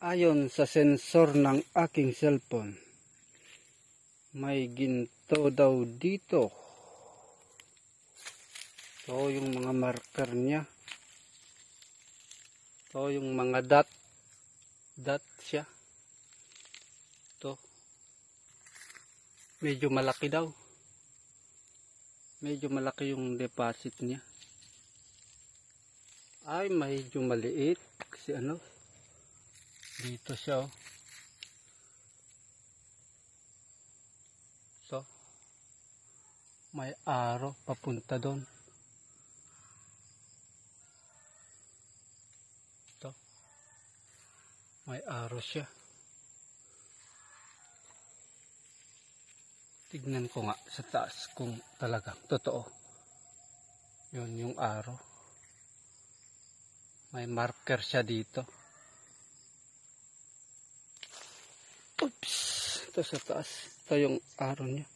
Ayon sa sensor ng aking cellphone, may ginto daw dito. Ito yung mga marker niya. Ito yung mga dot siya. Ito. Medyo malaki daw. Medyo malaki yung deposit niya. Ay, medyo maliit. Kasi ano, dito siya oh. So, may araw papunta doon. Ito. May araw siya. Tignan ko nga sa taas kung talagang totoo. Yun yung araw. May marker siya dito. Oops! Ito sa taas. Ito yung araw niya.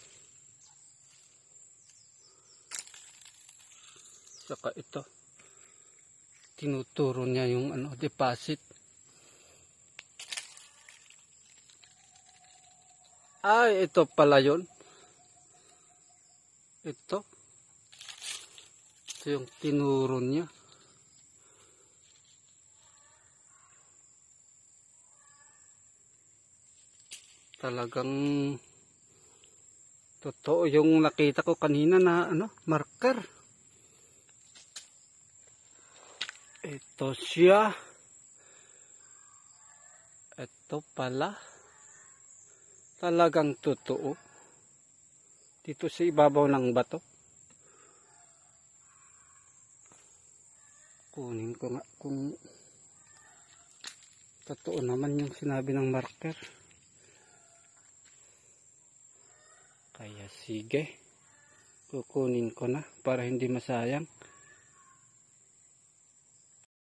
Saka ito. Tinuturo niya yung deposit. Ay, ito pala yun. Ito. Ito yung tinuro niya. Talagang totoo yung nakita ko kanina na marker. Ito siya. Ito pala. Talagang totoo. Dito sa ibabaw ng bato. Kunin ko nga kung totoo naman yung sinabi ng marker. Kaya sige, kukunin ko na para hindi masayang.